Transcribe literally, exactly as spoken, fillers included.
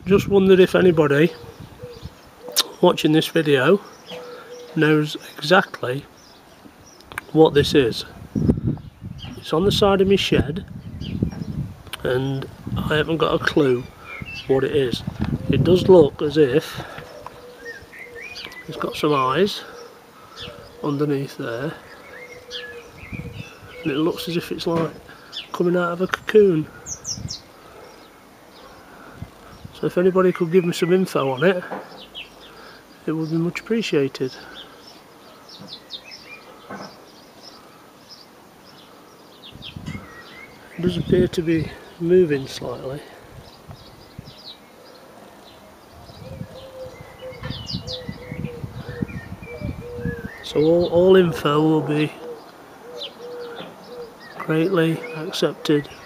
just wondered if anybody watching this video knows exactly what this is. It's on the side of my shed and I haven't got a clue what it is. It does look as if it's got some eyes underneath there, and it looks as if it's like coming out of a cocoon. So if anybody could give me some info on it, it would be much appreciated. It does appear to be moving slightly. So all, all info will be greatly accepted.